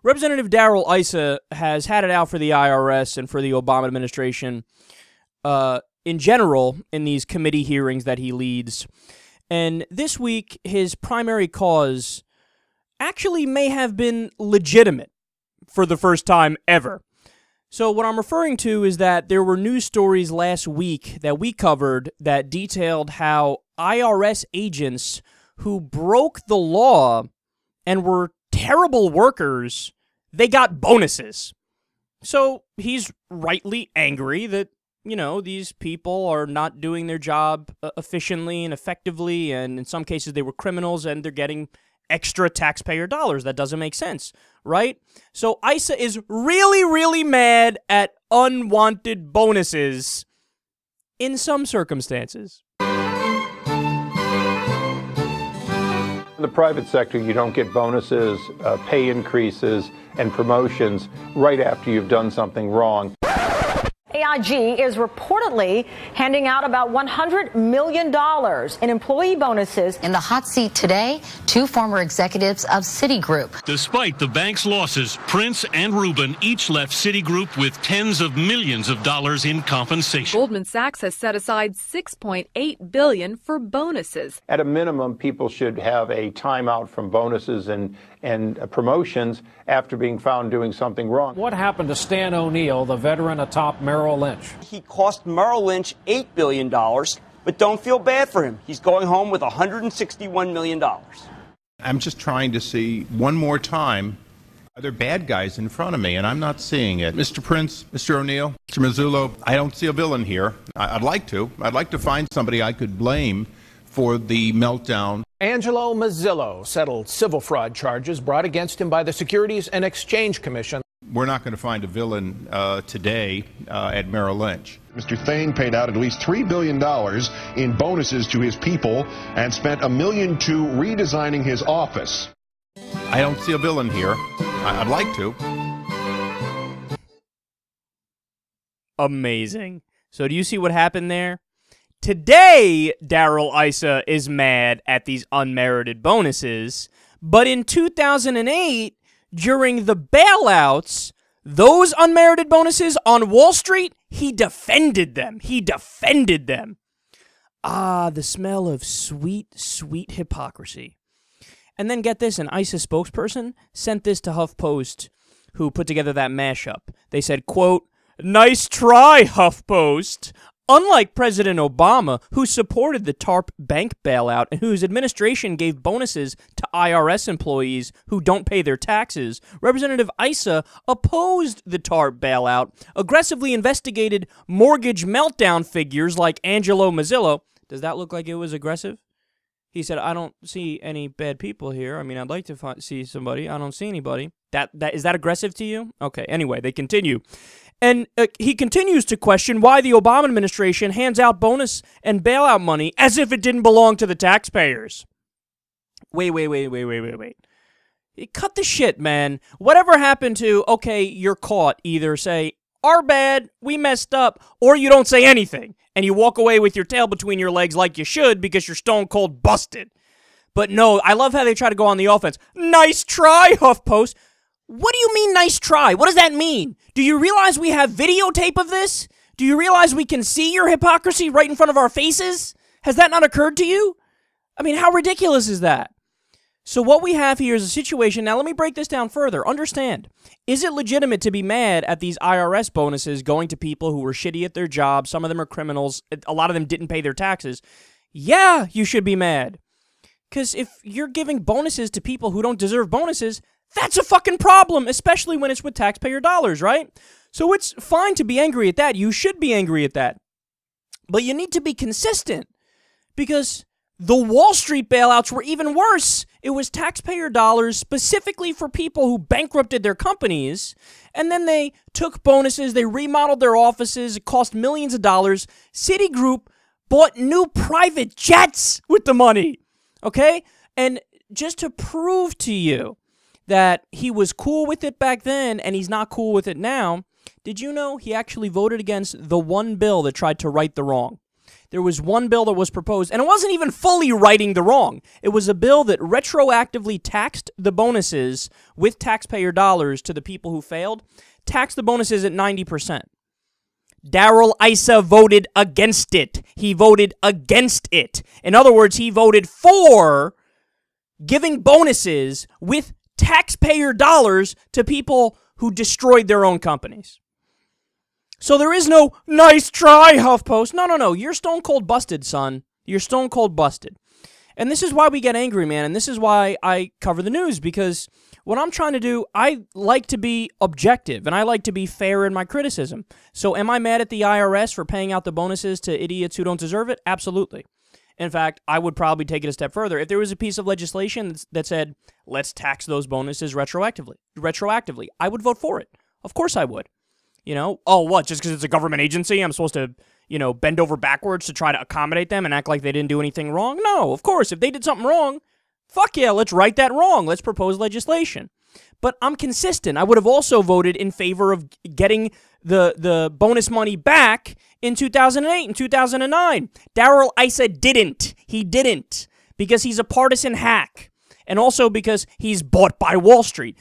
Representative Darrell Issa has had it out for the IRS and for the Obama administration in general in these committee hearings that he leads. And this week, his primary cause actually may have been legitimate for the first time ever. So what I'm referring to is that there were news stories last week that we covered that detailed how IRS agents who broke the law and were terrible workers, they got bonuses. So he's rightly angry that, you know, these people are not doing their job efficiently and effectively, and in some cases they were criminals and they're getting extra taxpayer dollars. That doesn't make sense, right? So Issa is really, really mad at unwanted bonuses in some circumstances. In the private sector, you don't get bonuses, pay increases, and promotions right after you've done something wrong. AIG is reportedly handing out about $100 million in employee bonuses. In the hot seat today, two former executives of Citigroup. Despite the bank's losses, Prince and Rubin each left Citigroup with tens of millions of dollars in compensation. Goldman Sachs has set aside $6.8 billion for bonuses. At a minimum, people should have a timeout from bonuses and promotions after being found doing something wrong. What happened to Stan O'Neill, the veteran atop Merrill Lynch? He cost Merrill Lynch $8 billion, but don't feel bad for him. He's going home with $161 million. I'm just trying to see one more time, are there bad guys in front of me, and I'm not seeing it. Mr. Prince, Mr. O'Neill, Mr. Mazzullo, I don't see a villain here. I'd like to find somebody I could blame for the meltdown. Angelo Mazzillo settled civil fraud charges brought against him by the Securities and Exchange Commission. We're not going to find a villain today at Merrill Lynch. Mr. Thain paid out at least $3 billion in bonuses to his people and spent $1 million to redesigning his office. I don't see a villain here. I'd like to. Amazing. So do you see what happened there? Today, Darrell Issa is mad at these unmerited bonuses, but in 2008, during the bailouts, those unmerited bonuses on Wall Street, he defended them. Ah, the smell of sweet, sweet hypocrisy. And then get this, an Issa spokesperson sent this to HuffPost, who put together that mashup. They said, quote, "Nice try, HuffPost. Unlike President Obama, who supported the TARP bank bailout and whose administration gave bonuses to IRS employees who don't pay their taxes, Representative Issa opposed the TARP bailout, aggressively investigated mortgage meltdown figures like Angelo Mazzillo." Does that look like it was aggressive? He said, "I don't see any bad people here. I mean, I'd like to see somebody. I don't see anybody." Is that aggressive to you? Okay, anyway, they continue. And he continues to question why the Obama administration hands out bonus and bailout money as if it didn't belong to the taxpayers. Wait. Cut the shit, man. Whatever happened to, okay, you're caught, either say, "Our bad, we messed up," or you don't say anything, and you walk away with your tail between your legs like you should because you're stone cold busted. But no, I love how they try to go on the offense. Nice try, HuffPost. What do you mean, nice try? What does that mean? Do you realize we have videotape of this? Do you realize we can see your hypocrisy right in front of our faces? Has that not occurred to you? I mean, how ridiculous is that? So what we have here is a situation. Now, let me break this down further. Understand, is it legitimate to be mad at these IRS bonuses going to people who were shitty at their jobs? Some of them are criminals. A lot of them didn't pay their taxes. Yeah, you should be mad. Because if you're giving bonuses to people who don't deserve bonuses, that's a fucking problem, especially when it's with taxpayer dollars, right? So it's fine to be angry at that. You should be angry at that. But you need to be consistent, because the Wall Street bailouts were even worse. It was taxpayer dollars specifically for people who bankrupted their companies, and then they took bonuses, they remodeled their offices, it cost millions of dollars. Citigroup bought new private jets with the money, okay? And just to prove to you that he was cool with it back then and he's not cool with it now, did you know he actually voted against the one bill that tried to right the wrong? there was one bill that was proposed, and it wasn't even fully righting the wrong. It was a bill that retroactively taxed the bonuses with taxpayer dollars to the people who failed, taxed the bonuses at 90%. Darrell Issa voted against it. He voted against it. In other words, he voted for giving bonuses with taxpayer dollars to people who destroyed their own companies. So there is no nice try, HuffPost. No. You're stone cold busted, son. You're stone cold busted. And this is why we get angry, man. And this is why I cover the news, because what I'm trying to do, I like to be objective and I like to be fair in my criticism. So am I mad at the IRS for paying out the bonuses to idiots who don't deserve it? Absolutely. In fact, I would probably take it a step further. If there was a piece of legislation that said, let's tax those bonuses retroactively, I would vote for it. Of course I would. You know, oh, what, just because it's a government agency, I'm supposed to, you know, bend over backwards to try to accommodate them and act like they didn't do anything wrong? No, of course, if they did something wrong, fuck yeah, let's right that wrong. Let's propose legislation. But I'm consistent. I would have also voted in favor of getting the bonus money back in 2008 and 2009. Darrell Issa didn't. He didn't, because he's a partisan hack. And also because he's bought by Wall Street.